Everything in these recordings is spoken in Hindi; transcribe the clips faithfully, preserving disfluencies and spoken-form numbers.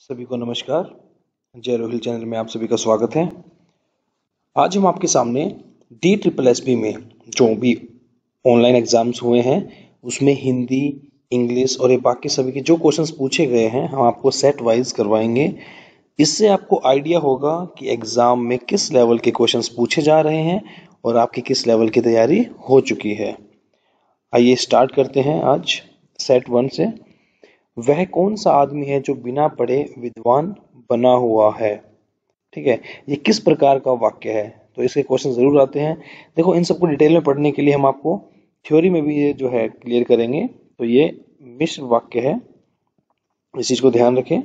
सभी को नमस्कार। जय रोहिल चैनल में आप सभी का स्वागत है। आज हम आपके सामने डी ट्रिपल एस बी में जो भी ऑनलाइन एग्जाम्स हुए हैं उसमें हिंदी, इंग्लिश और ये बाकी सभी के जो क्वेश्चंस पूछे गए हैं हम आपको सेट वाइज करवाएंगे। इससे आपको आइडिया होगा कि एग्जाम में किस लेवल के क्वेश्चंस पूछे जा रहे हैं और आपकी किस लेवल की तैयारी हो चुकी है। आइए स्टार्ट करते हैं आज सेट वन से। वह कौन सा आदमी है जो बिना पढ़े विद्वान बना हुआ है? ठीक है, ये किस प्रकार का वाक्य है? तो इसके क्वेश्चन जरूर आते हैं। देखो, इन सबको डिटेल में पढ़ने के लिए हम आपको थ्योरी में भी ये जो है क्लियर करेंगे। तो ये मिश्र वाक्य है, इस चीज को ध्यान रखें।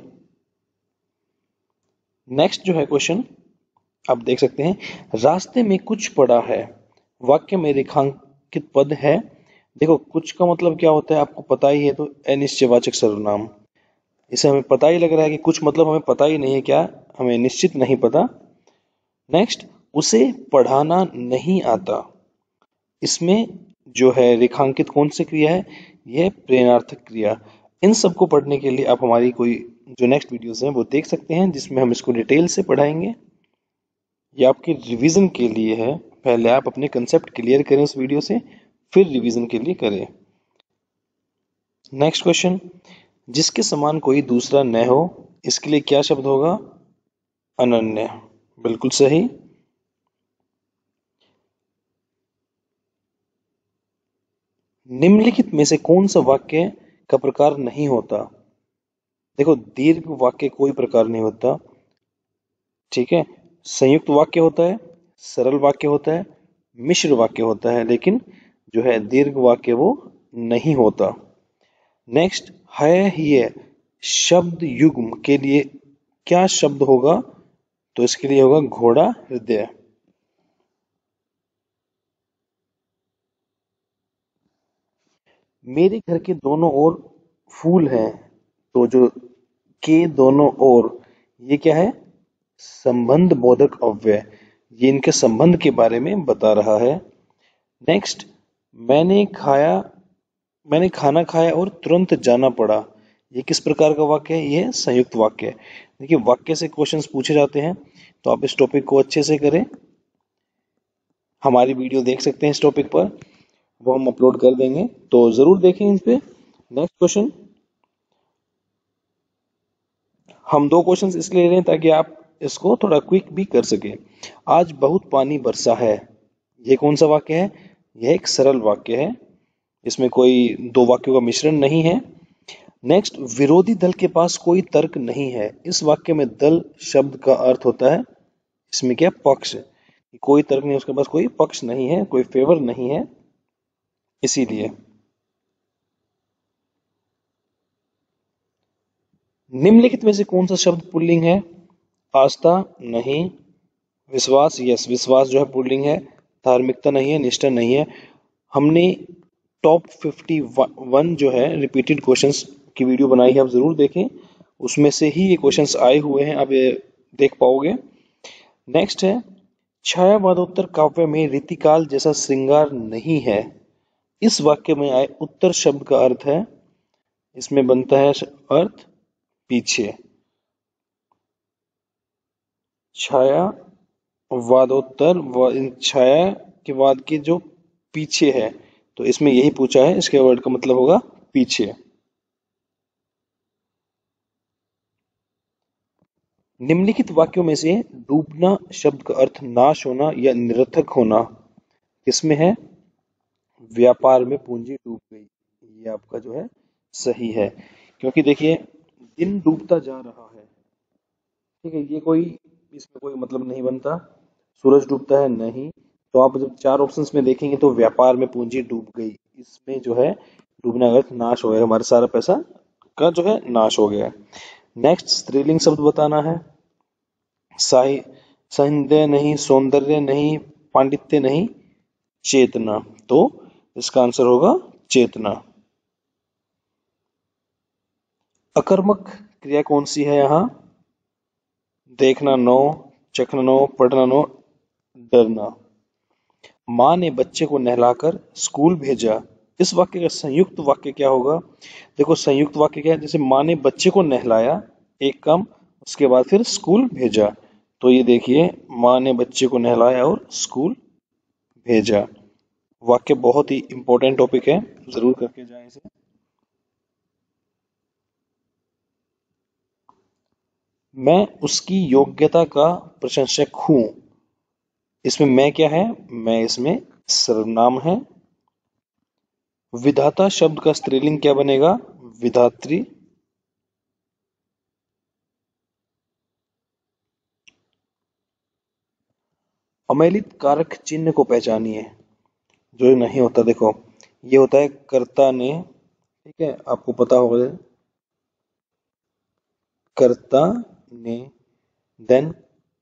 नेक्स्ट जो है क्वेश्चन आप देख सकते हैं, रास्ते में कुछ पड़ा है, वाक्य में रेखांकित पद है। देखो, कुछ का मतलब क्या होता है आपको पता ही है, तो अनिश्चयवाचक सर्वनाम। इसे हमें पता ही लग रहा है कि कुछ मतलब हमें पता ही नहीं है, क्या हमें निश्चित नहीं पता। नेक्स्ट, उसे पढ़ाना नहीं आता। इसमें जो है रेखांकित कौन सी क्रिया है? यह प्रेरणार्थक क्रिया। इन सबको पढ़ने के लिए आप हमारी कोई जो नेक्स्ट वीडियोस हैं वो देख सकते हैं, जिसमें हम इसको डिटेल से पढ़ाएंगे। ये आपके रिवीजन के लिए है। पहले आप अपने कंसेप्ट क्लियर करें उस वीडियो से, फिर रिवीजन के लिए करें। नेक्स्ट क्वेश्चन, जिसके समान कोई दूसरा न हो, इसके लिए क्या शब्द होगा? अनन्य। बिल्कुल सही। निम्नलिखित में से कौन सा वाक्य का प्रकार नहीं होता? देखो, दीर्घ वाक्य कोई प्रकार नहीं होता, ठीक है। संयुक्त वाक्य होता है, सरल वाक्य होता है, मिश्र वाक्य होता है, लेकिन जो है दीर्घ वाक्य वो नहीं होता। नेक्स्ट है, ये शब्द युग्म के लिए क्या शब्द होगा? तो इसके लिए होगा घोड़ा हृदय। मेरे घर के दोनों ओर फूल हैं, तो जो के दोनों ओर, ये क्या है? संबंध बोधक अव्यय। ये इनके संबंध के बारे में बता रहा है। नेक्स्ट, मैंने खाया मैंने खाना खाया और तुरंत जाना पड़ा। ये किस प्रकार का वाक्य है? ये संयुक्त वाक्य है। देखिए, वाक्य से क्वेश्चंस पूछे जाते हैं, तो आप इस टॉपिक को अच्छे से करें। हमारी वीडियो देख सकते हैं इस टॉपिक पर, वो हम अपलोड कर देंगे, तो जरूर देखें इस पे। नेक्स्ट क्वेश्चन, हम दो क्वेश्चंस इसलिए ले रहे हैं ताकि आप इसको थोड़ा क्विक भी कर सके। आज बहुत पानी बरसा है, ये कौन सा वाक्य है? यह एक सरल वाक्य है, इसमें कोई दो वाक्यों का मिश्रण नहीं है। नेक्स्ट, विरोधी दल के पास कोई तर्क नहीं है। इस वाक्य में दल शब्द का अर्थ होता है, इसमें क्या? पक्ष। कोई तर्क नहीं, उसके पास कोई पक्ष नहीं है, कोई फेवर नहीं है, इसीलिए। निम्नलिखित में से कौन सा शब्द पुल्लिंग है? आस्था नहीं, विश्वास, यस विश्वास जो है पुल्लिंग है, धार्मिकता नहीं है, निष्ठा नहीं है। हमने टॉप फिफ्टी वन जो है रिपीटेड क्वेश्चंस की वीडियो बनाई है, आप जरूर देखें, उसमें से ही ये क्वेश्चंस आए हुए हैं, आप ये देख पाओगे। नेक्स्ट है, छायावादोत्तर काव्य में रीतिकाल जैसा श्रृंगार नहीं है। इस वाक्य में आए उत्तर शब्द का अर्थ है, इसमें बनता है अर्थ पीछे। छाया वादोत्तर, छाया के वाद के जो पीछे है, तो इसमें यही पूछा है, इसके वर्ड का मतलब होगा पीछे। निम्नलिखित वाक्यों में से डूबना शब्द का अर्थ नाश होना या निरर्थक होना किसमें है? व्यापार में पूंजी डूब गई, ये आपका जो है सही है। क्योंकि देखिए, दिन डूबता जा रहा है, ठीक है, ये कोई इसमें कोई मतलब नहीं बनता। सूरज डूबता है, नहीं। तो आप जब चार ऑप्शंस में देखेंगे तो व्यापार में पूंजी डूब गई, इसमें जो है डूबना अर्थ नाश हो गया, हमारा सारा पैसा का जो है नाश हो गया। नेक्स्ट, स्त्रीलिंग शब्द बताना है। साहि सौंदर्य नहीं, सौंदर्य नहीं, पांडित्य नहीं, चेतना। तो इसका आंसर होगा चेतना। अकर्मक क्रिया कौन सी है यहाँ? देखना नो, चखना नो, पढ़ना नो, डरना। माँ ने बच्चे को नहलाकर स्कूल भेजा। इस वाक्य का संयुक्त वाक्य क्या होगा? देखो, संयुक्त वाक्य क्या है? जैसे माँ ने बच्चे को नहलाया, एक काम, उसके बाद फिर स्कूल भेजा। तो ये देखिए, माँ ने बच्चे को नहलाया और स्कूल भेजा। वाक्य बहुत ही इंपॉर्टेंट टॉपिक है, जरूर करके जाए इसे। मैं उसकी योग्यता का प्रशंसक हूं। इसमें मैं क्या है? मैं इसमें सर्वनाम है। विधाता शब्द का स्त्रीलिंग क्या बनेगा? विधात्री। अमेलित कारक चिन्ह को पहचानिए। जो नहीं होता, देखो ये होता है कर्ता ने, ठीक है, आपको पता होगा, कर्ता ने, देन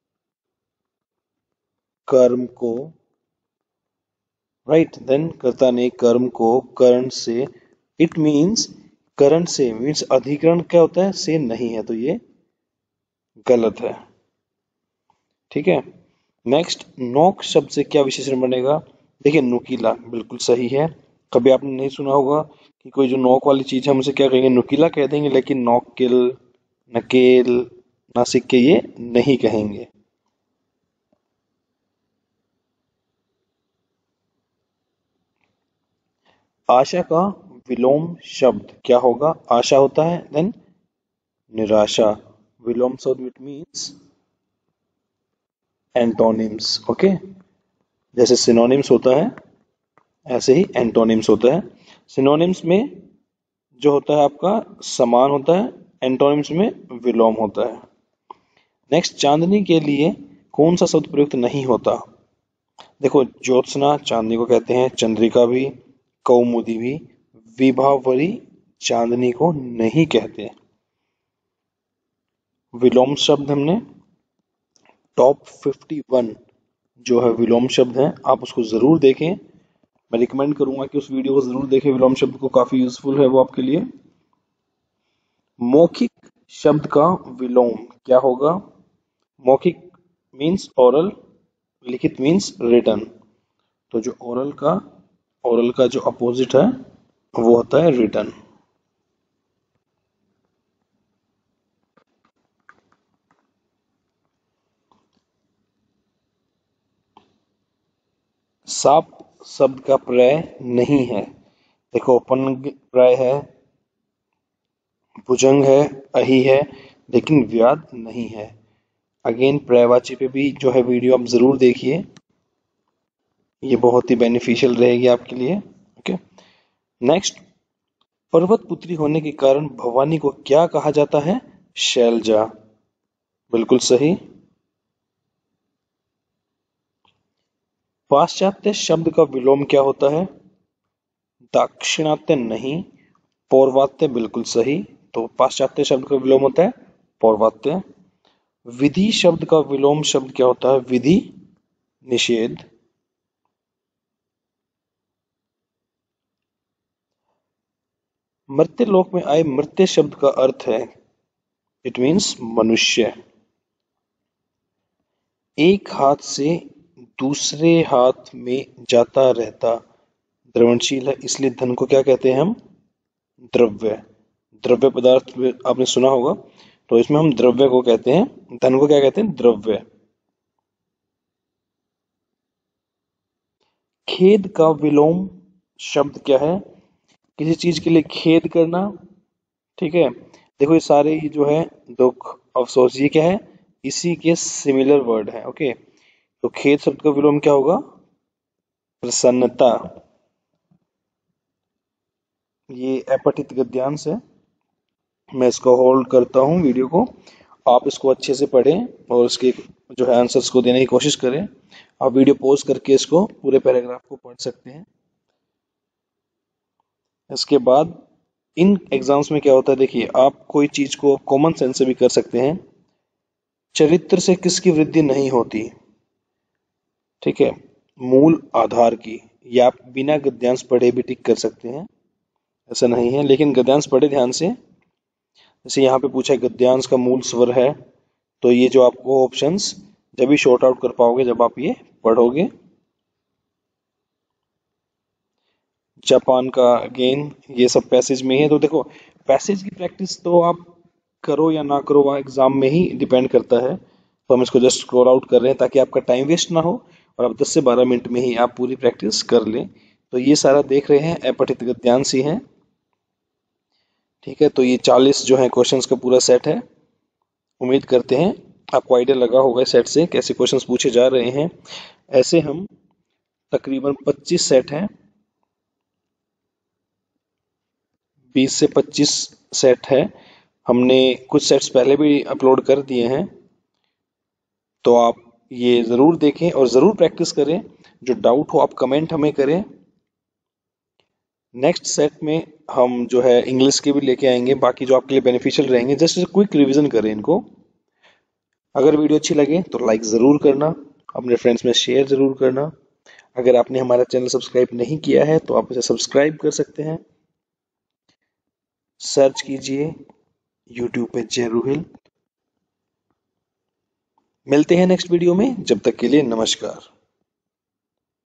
कर्म को, राइट, देन कर्ता ने कर्म को करण से, इट मीन्स करण से मीन्स अधिकरण क्या होता है? से नहीं है, तो ये गलत है। ठीक है। नेक्स्ट, नोक शब्द से क्या विशेषण बनेगा? देखिए, नुकीला बिल्कुल सही है। कभी आपने नहीं सुना होगा कि कोई जो नोक वाली चीज है हम उसे क्या कहेंगे? नुकीला कह देंगे, लेकिन नोकिल, नकेल, नासिक के ये नहीं कहेंगे। आशा का विलोम शब्द क्या होगा? आशा होता है, देन निराशा। विलोम शब्द इट मीन्स एंटोनिम्स। ओके, जैसे सिनोनिम्स होता है ऐसे ही एंटोनिम्स होता है। सिनोनिम्स में जो होता है आपका समान होता है, एंटोनिम्स में विलोम होता है। नेक्स्ट, चांदनी के लिए कौन सा शब्द प्रयुक्त नहीं होता? देखो, ज्योत्सना चांदनी को कहते हैं, चंद्रिका भी, कौमुदी भी, विभावरी चांदनी को नहीं कहते। विलोम शब्द हमने टॉप फिफ्टी वन जो है विलोम शब्द है, आप उसको जरूर देखें। मैं रिकमेंड करूंगा कि उस वीडियो को जरूर देखें, विलोम शब्द को, काफी यूजफुल है वो आपके लिए। मौखिक शब्द का विलोम क्या होगा? मौखिक मीन्स ओरल, लिखित मीन्स रिटन। तो जो ओरल का ओरल का जो अपोजिट है वो होता है रिटन। साप शब्द का प्रत्यय नहीं है। देखो, उपन प्राय है, भुजंग है, अहि है, लेकिन व्याद नहीं है। अगेन, पर्यायवाची पे भी जो है वीडियो आप जरूर देखिए, ये बहुत ही बेनिफिशियल रहेगी आपके लिए। ओके। नेक्स्ट, पर्वत पुत्री होने के कारण भवानी को क्या कहा जाता है? शैलजा। बिल्कुल सही। पाश्चात्य शब्द का विलोम क्या होता है? दाक्षिणात्य नहीं, पौर्वात्य। बिल्कुल सही। तो पाश्चात्य शब्द का विलोम होता है पौर्वात्य। विधि शब्द का विलोम शब्द क्या होता है? विधि, निषेध। मर्त्य लोक में आए मर्त्य शब्द का अर्थ है, इट मीन्स मनुष्य। एक हाथ से दूसरे हाथ में जाता रहता, द्रवणशील है, इसलिए धन को क्या कहते हैं हम? द्रव्य। द्रव्य पदार्थ आपने सुना होगा, तो इसमें हम द्रव्य को कहते हैं, धन को क्या कहते हैं? द्रव्य। खेद का विलोम शब्द क्या है? किसी चीज के लिए खेद करना, ठीक है। देखो, ये सारे ही जो है दुख, अफसोस, ये क्या है? इसी के सिमिलर वर्ड है। ओके, तो खेद शब्द का विलोम क्या होगा? प्रसन्नता। ये अपठित गद्यांश है। मैं इसको होल्ड करता हूँ वीडियो को, आप इसको अच्छे से पढ़ें और इसके जो है आंसर्स को देने की कोशिश करें। आप वीडियो पॉज करके इसको पूरे पैराग्राफ को पढ़ सकते हैं। इसके बाद इन एग्जाम्स में क्या होता है, देखिए, आप कोई चीज को कॉमन सेंस से भी कर सकते हैं। चरित्र से किसकी वृद्धि नहीं होती? ठीक है, मूल आधार की। या आप बिना गद्यांश पढ़े भी टिक कर सकते हैं, ऐसा नहीं है, लेकिन गद्यांश पढ़े ध्यान से। जैसे यहाँ पे पूछा है गद्यांश का मूल स्वर है, तो ये जो आपको ऑप्शंस जब भी शॉर्ट आउट कर पाओगे जब आप ये पढ़ोगे। जापान का अगेन ये सब पैसेज में है, तो देखो पैसेज की प्रैक्टिस तो आप करो या ना करो वह एग्जाम में ही डिपेंड करता है। तो हम इसको जस्ट स्क्रॉल आउट कर रहे हैं ताकि आपका टाइम वेस्ट ना हो और आप दस से बारह मिनट में ही आप पूरी प्रैक्टिस कर लें। तो ये सारा देख रहे हैं अपठित गद्यांश ही है, ठीक है। तो ये चालीस जो है क्वेश्चंस का पूरा सेट है। उम्मीद करते हैं आपको आइडिया लगा होगा इस सेट से कैसे क्वेश्चंस पूछे जा रहे हैं। ऐसे हम तकरीबन पच्चीस सेट हैं, बीस से पच्चीस सेट है। हमने कुछ सेट्स पहले भी अपलोड कर दिए हैं, तो आप ये ज़रूर देखें और ज़रूर प्रैक्टिस करें। जो डाउट हो आप कमेंट हमें करें। नेक्स्ट सेट में हम जो है इंग्लिश के भी लेके आएंगे, बाकी जो आपके लिए बेनिफिशियल रहेंगे। जस्ट क्विक रिवीजन करें इनको। अगर वीडियो अच्छी लगे तो लाइक ज़रूर करना, अपने फ्रेंड्स में शेयर ज़रूर करना। अगर आपने हमारा चैनल सब्सक्राइब नहीं किया है तो आप इसे सब्सक्राइब कर सकते हैं। सर्च कीजिए यूट्यूब पे जय रुहिल। मिलते हैं नेक्स्ट वीडियो में, जब तक के लिए नमस्कार।